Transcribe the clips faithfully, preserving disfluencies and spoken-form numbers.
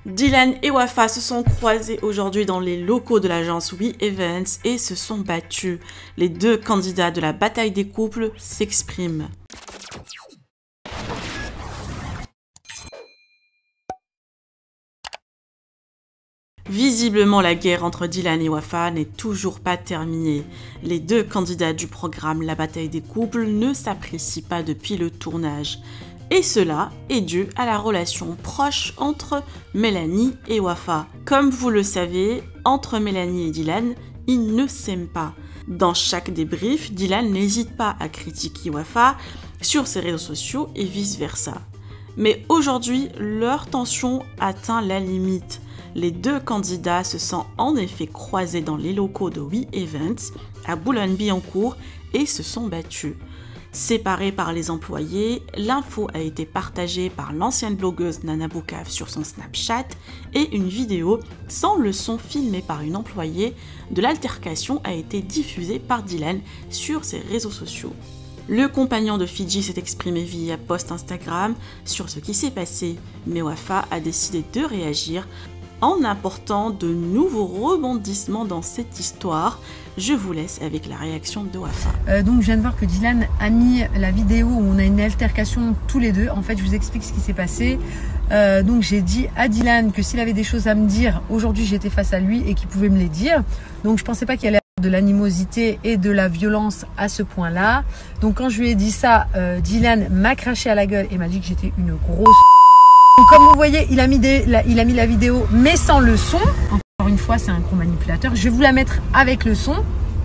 Dylan et Wafa se sont croisés aujourd'hui dans les locaux de l'agence We Events et se sont battus. Les deux candidats de la bataille des couples s'expriment. Visiblement, la guerre entre Dylan et Wafa n'est toujours pas terminée. Les deux candidats du programme La bataille des couples ne s'apprécient pas depuis le tournage. Et cela est dû à la relation proche entre Mélanie et Wafa. Comme vous le savez, entre Mélanie et Dylan, ils ne s'aiment pas. Dans chaque débrief, Dylan n'hésite pas à critiquer Wafa sur ses réseaux sociaux et vice-versa. Mais aujourd'hui, leur tension atteint la limite. Les deux candidats se sont en effet croisés dans les locaux de We Events à Boulogne-Billancourt et se sont battus. Séparés par les employés, l'info a été partagée par l'ancienne blogueuse Nana Boukaf sur son Snapchat et une vidéo sans le son filmé par une employée de l'altercation a été diffusée par Dylan sur ses réseaux sociaux. Le compagnon de Fidji s'est exprimé via post Instagram sur ce qui s'est passé, mais Wafa a décidé de réagir en apportant de nouveaux rebondissements dans cette histoire. Je vous laisse avec la réaction de Wafa. Euh, donc je viens de voir que Dylan a mis la vidéo où on a une altercation tous les deux. En fait, je vous explique ce qui s'est passé. Euh, donc j'ai dit à Dylan que s'il avait des choses à me dire, aujourd'hui j'étais face à lui et qu'il pouvait me les dire. Donc je pensais pas qu'il y allait avoir de l'animosité et de la violence à ce point-là. Donc quand je lui ai dit ça, euh, Dylan m'a craché à la gueule et m'a dit que j'étais une grosse... Donc, comme vous voyez, il a, mis des, la, il a mis la vidéo mais sans le son. Encore une fois, c'est un gros manipulateur. Je vais vous la mettre avec le son.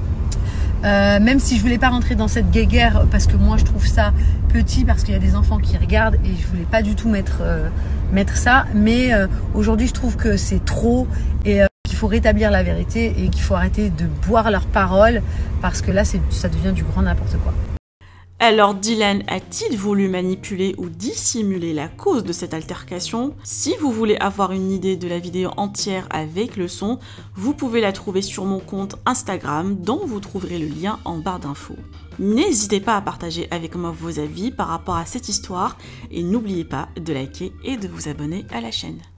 Euh, même si je voulais pas rentrer dans cette guéguerre parce que moi je trouve ça petit, parce qu'il y a des enfants qui regardent et je voulais pas du tout mettre, euh, mettre ça. Mais euh, aujourd'hui, je trouve que c'est trop et euh, qu'il faut rétablir la vérité et qu'il faut arrêter de boire leurs paroles parce que là, ça devient du grand n'importe quoi. Alors Dylan a-t-il voulu manipuler ou dissimuler la cause de cette altercation? Si vous voulez avoir une idée de la vidéo entière avec le son, vous pouvez la trouver sur mon compte Instagram dont vous trouverez le lien en barre d'infos. N'hésitez pas à partager avec moi vos avis par rapport à cette histoire et n'oubliez pas de liker et de vous abonner à la chaîne.